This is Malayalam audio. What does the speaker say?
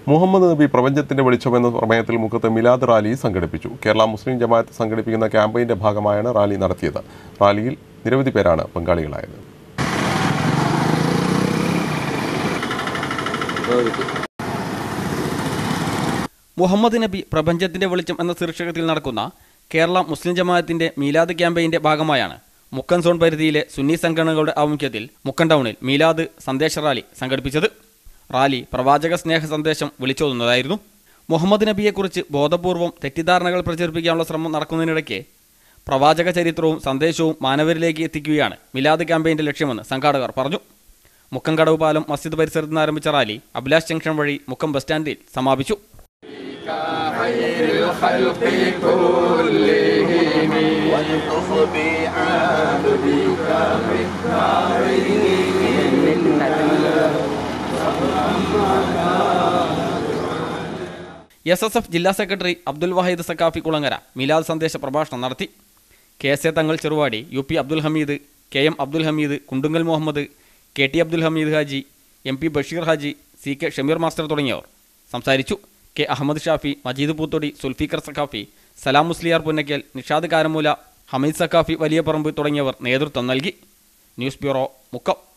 മുഹമ്മദ് നബി പ്രപഞ്ചത്തിന്റെ വെളിച്ചമെന്ന പ്രമേയത്തിൽ മുക്കത്ത് മിലാദ് റാലി സംഘടിപ്പിച്ചു. കേരള മുസ്ലിം ജമാഅത്ത് സംഘടിപ്പിക്കുന്ന ക്യാമ്പയിന്റെ ഭാഗമായാണ് റാലി നടത്തിയത്. റാലിയിൽ നിരവധി പേരാണ് പങ്കാളികളായത്. മുഹമ്മദ് നബി പ്രപഞ്ചത്തിന്റെ വെളിച്ചം എന്ന ശീർഷകത്തിൽ നടക്കുന്ന കേരള മുസ്ലിം ജമാഅത്തിന്റെ മീലാദ് ക്യാമ്പയിന്റെ ഭാഗമായാണ് മുക്കം സോൺ പരിധിയിലെ സുന്നി സംഘടനകളുടെ ആഭിമുഖ്യത്തിൽ മുക്കം ടൗണിൽ മീലാദ് സന്ദേശ റാലി സംഘടിപ്പിച്ചത്. റാലി പ്രവാചക സ്നേഹ സന്ദേശം വിളിച്ചോതുന്നതായിരുന്നു. മുഹമ്മദ് നബിയെക്കുറിച്ച് ബോധപൂർവം തെറ്റിദ്ധാരണകൾ പ്രചരിപ്പിക്കാനുള്ള ശ്രമം നടക്കുന്നതിനിടയ്ക്ക് പ്രവാചക ചരിത്രവും സന്ദേശവും മാനവരിലേക്ക് എത്തിക്കുകയാണ് മിലാദ് ക്യാമ്പയിന്റെ ലക്ഷ്യമെന്ന് സംഘാടകർ പറഞ്ഞു. മുക്കം കടവ് പാലം മസ്ജിദ് പരിസരത്ത് നിന്ന് ആരംഭിച്ച റാലി അഭിലാഷ് ജംഗ്ഷൻ വഴി മുക്കം ബസ് സ്റ്റാൻഡിൽ സമാപിച്ചു. SSF ജില്ലാ സെക്രട്ടറി അബ്ദുൽ വാഹിദ് സക്കാഫി കുളങ്ങര മിലാദ് സന്ദേശ പ്രഭാഷണം നടത്തി. KSA Thangal Cheruvadi, UP Abdul Hameed, KM Abdul Hameed, Kundungal Muhammad, KT Abdul Hameed Haji, MP Basheer Haji, CK Shameer master തുടങ്ങിയവർ സംസാരിച്ചു. K അഹമ്മദ് ഷാഫി, മജീദ് പൂത്തൊടി, സുൽഫീഖർ സക്കാഫി, സലാം മുസ്ലിയാർ പുന്നക്കൽ, നിഷാദ് കാരമൂല, ഹമീദ് സക്കാഫി വലിയ പറമ്പ് തുടങ്ങിയവർ നേതൃത്വം നൽകി. News bureau, Mukkam.